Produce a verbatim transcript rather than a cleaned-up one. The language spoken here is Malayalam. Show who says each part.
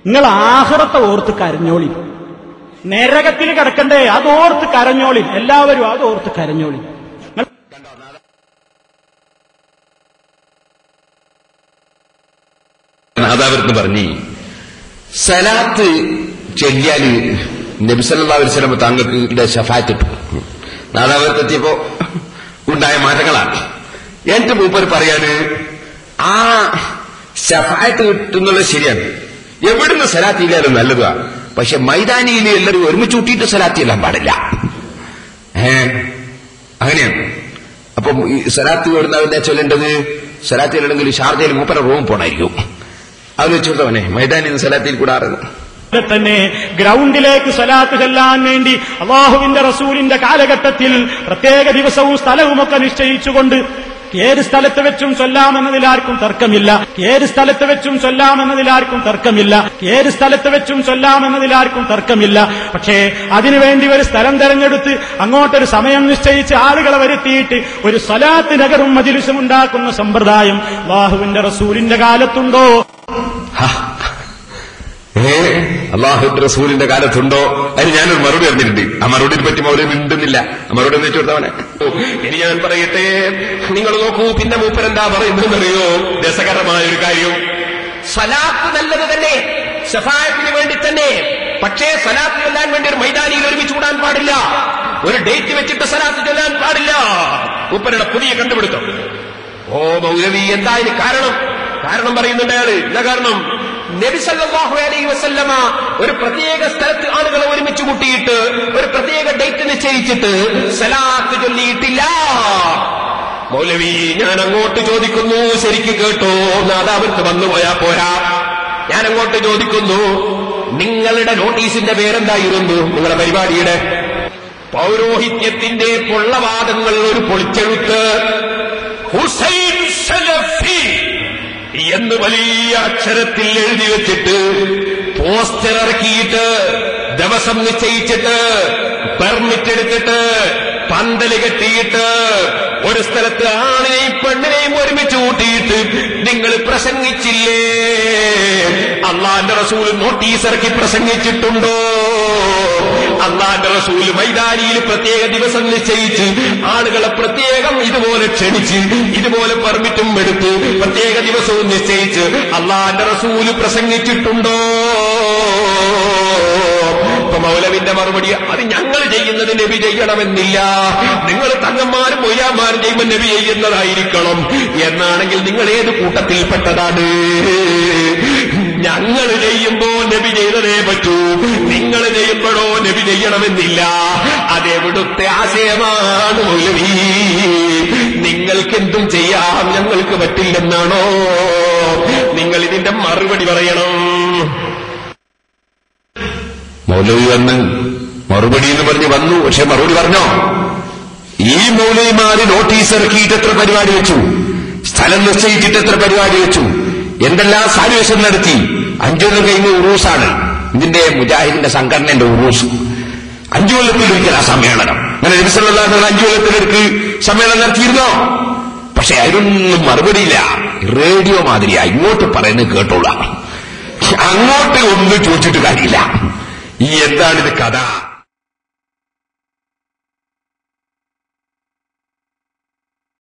Speaker 1: നിങ്ങൾ ആഖിറത്തെ ഓർത്ത് കരഞ്ഞോളി. നരകത്തിൽ കിടക്കണ്ടേ, അതോർത്ത് കരഞ്ഞോളി. എല്ലാവരും അതോർത്ത് കരഞ്ഞോളി.
Speaker 2: നാദാവൃത്ത് പറഞ്ഞ് സലാത്ത് ചൊല്ലിയാല് നബി സല്ലല്ലാഹു അലൈഹി വസല്ലം താങ്കൾക്ക് ശഫാഅത്ത് കിട്ടും. നാദാവൃത്തെത്തിയപ്പോ ഉണ്ടായ മാറ്റങ്ങളാണ്. എന്റെ മൂപ്പർ പറയാണ് ആ ശഫാഅത്ത് കിട്ടുന്നുള്ളത് ശരിയാണ്, എവിടുന്ന് സലാത്ത് ഇല്ലാലും നല്ലതാ. പക്ഷെ മൈതാനിയിൽ എല്ലാവരും ഒരുമിച്ച് കൂട്ടിയിട്ട് സലാത്ത് ചെല്ലാൻ പാടില്ല. ഏ അങ്ങനെയാണ്. അപ്പം ഈ സലാത്ത് എവിടുന്ന ചൊല്ലേണ്ടത്? സലാത്ത് ചെല്ലണമെങ്കിൽ ഷാർജയിൽ മൂപ്പര റൂം പോണായിരിക്കും. അത് വെച്ചോട്ടവനെ മൈതാനിന്ന് സലാത്തിൽ കൂടാറുന്നു
Speaker 1: തന്നെ ഗ്രൗണ്ടിലേക്ക് സ്വലാത്ത് ചെല്ലാൻ വേണ്ടി അല്ലാഹുവിന്റെ റസൂലിന്റെ കാലഘട്ടത്തിൽ പ്രത്യേക ദിവസവും സ്ഥലവുമൊക്കെ നിശ്ചയിച്ചുകൊണ്ട് ഏത് സ്ഥലത്ത് വെച്ചും ചൊല്ലാമെന്നതിലാർക്കും തർക്കമില്ല. ഏത് സ്ഥലത്ത് വെച്ചും ചൊല്ലാമെന്നതിലാർക്കും തർക്കമില്ല. ഏത് സ്ഥലത്ത് വെച്ചും ചൊല്ലാമെന്നതിലാർക്കും തർക്കമില്ല. പക്ഷേ അതിനുവേണ്ടി ഒരു സ്ഥലം തെരഞ്ഞെടുത്ത് അങ്ങോട്ടൊരു സമയം നിശ്ചയിച്ച് ആളുകളെ വരുത്തിയിട്ട് ഒരു സ്വലാത്ത് നഗറും മജ്‌ലിസും ഉണ്ടാക്കുന്ന സമ്പ്രദായം അല്ലാഹുവിന്റെ റസൂലിന്റെ കാലത്തുണ്ടോ?
Speaker 2: ഏ അല്ലാഹുവിന്റെ റസൂലിന്റെ കാലത്തുണ്ടോ? അതിന് ഞാനൊരു മറുപടി അറിഞ്ഞിട്ടുണ്ട്. ആ മറുപടിയെ പറ്റി മൗലവി മിണ്ടുന്നില്ല. ആ മറുപടി എന്ന് വെച്ചുകൊടുത്തവനെ ഇനി ഞാൻ പറയട്ടെ. നിങ്ങൾ നോക്കൂ, പിന്നെ മൂപ്പരെന്താ പറയുന്നതെന്നറിയോ? രസകരമായ ഒരു കാര്യം. സലാത്ത് നല്ലത് തന്നെ, ശഫാഅത്തിന് വേണ്ടി തന്നെ. പക്ഷേ സലാത്ത് ചൊല്ലാൻ വേണ്ടി ഒരു മൈതാനിയിൽ ഒരുമിച്ച് കൂടാൻ പാടില്ല. ഒരു ഡേറ്റ് വെച്ചിട്ട് സലാത്ത് ചൊല്ലാൻ പാടില്ല. മൂപ്പരുടെ പുതിയ കണ്ടുപിടുത്തം. ഓ മൗലവി, എന്താ ഇതിന് കാരണം? കാരണം പറയുന്നുണ്ട് അയാള്. എന്താ കാരണം? നബി സല്ലല്ലാഹു അലൈഹി വസല്ലമ ഒരു പ്രത്യേക സ്ഥലത്ത് ആളുകളെ ഒരുമിച്ച് കൂട്ടിയിട്ട് ഒരു പ്രത്യേക ഡേറ്റ് നിശ്ചയിച്ചിട്ട് സലാത്ത് ചൊല്ലിയിട്ടില്ല. മൗലവി, ഞാൻ അങ്ങോട്ട് ചോദിക്കുന്നു, ശരിക്ക് കേട്ടോ, നാദാവൃത്ത് വന്നുപോയാ പോരാ. ഞാൻ അങ്ങോട്ട് ചോദിക്കുന്നു, നിങ്ങളുടെ നോട്ടീസിന്റെ പേരെന്തായിരുന്നു? നിങ്ങളുടെ പരിപാടിയുടെ പൗരോഹിത്യത്തിന്റെ പൊള്ളവാദങ്ങൾ ഒരു പൊളിച്ചെഴുത്ത് ഹുസൈൻ സലഫി എന്ന് വലിയ അക്ഷരത്തിൽ എഴുതി വെച്ചിട്ട് പോസ്റ്റർ ഇറക്കിയിട്ട് ദിവസം നിശ്ചയിച്ചിട്ട് പെർമിറ്റ് എടുത്തിട്ട് പന്തല് കെട്ടിയിട്ട് ഒരു സ്ഥലത്ത് ആണിനെയും പെണ്ണിനെയും ഒരുമിച്ച് കൂട്ടിയിട്ട് നിങ്ങൾ പ്രസംഗിച്ചില്ലേ? അള്ളാന്റെ റസൂൽ നോട്ടീസ് ഇറക്കി പ്രസംഗിച്ചിട്ടുണ്ടോ? അള്ളാന്റെ റസൂൽ മൈതാനിയിൽ പ്രത്യേക ദിവസം നിശ്ചയിച്ച് ആളുകളെ പ്രത്യേകം ഇതുപോലെ ക്ഷണിച്ച് ഇതുപോലെ പെർമിറ്റും എടുത്ത് പ്രത്യേക ദിവസവും നിശ്ചയിച്ച് അള്ളാന്റെ റസൂൽ പ്രസംഗിച്ചിട്ടുണ്ടോ? ഇപ്പൊ മൗലവിന്റെ മറുപടി, അത് ഞങ്ങൾ ചെയ്യുന്നത് നബി ചെയ്യണമെന്നില്ല. നിങ്ങൾ തങ്ങന്മാരും മൊയ്യാന്മാരും ചെയ്യുമ്പോൾ നബി ചെയ്യുന്നതായിരിക്കണം. എന്നാണെങ്കിൽ നിങ്ങൾ ഏത് കൂട്ടത്തിൽപ്പെട്ടതാണ്? ഞങ്ങൾ ചെയ്യുമ്പോ നബി ചെയ്തതേ പറ്റൂ, നിങ്ങൾ ചെയ്യുമ്പോഴോ നബി ചെയ്യണമെന്നില്ല. അതെവിടുത്തെ ആശയമാണ് മൗലവി? നിങ്ങൾക്കെന്തും ചെയ്യാം, ഞങ്ങൾക്ക് പറ്റില്ലെന്നാണോ? നിങ്ങൾ ഇതിന്റെ മറുപടി പറയണം. മൗലവി വന്ന് മറുപടി എന്ന് പറഞ്ഞ് വന്നു. പക്ഷെ മറുപടി പറഞ്ഞോ? ഈ മൗലവിമാര് നോട്ടീസ് ഇറക്കിയിട്ട് എത്ര പരിപാടി വെച്ചു, സ്ഥലം നിശ്ചയിച്ചിട്ട് എത്ര പരിപാടി വെച്ചു, എന്തെല്ലാം സാലുവേഷൻ നടത്തി. അഞ്ചു കൊല്ലം കഴിഞ്ഞ ഉറൂസാണ് ഇതിന്റെ മുജാഹിദിന്റെ സംഘടനയുടെ ഉറൂസ്. അഞ്ചു കൊല്ലത്തിലൊരിക്കൽ ആ സമ്മേളനം. അങ്ങനെ നബി സല്ലല്ലാഹു അലൈഹി വസല്ലം അഞ്ചു കൊല്ലത്തിലൊരിക്കൽ സമ്മേളനം നടത്തിയിരുന്നോ? പക്ഷെ അതിനൊന്നും മറുപടിയില്ല. റേഡിയോ മാതിരിയാ, ഇങ്ങോട്ട് പറയുന്നത് കേട്ടോളാം, അങ്ങോട്ട് ഒന്നും ചോദിച്ചിട്ട് കാര്യമില്ല. ഈ എന്താണിത് കഥ?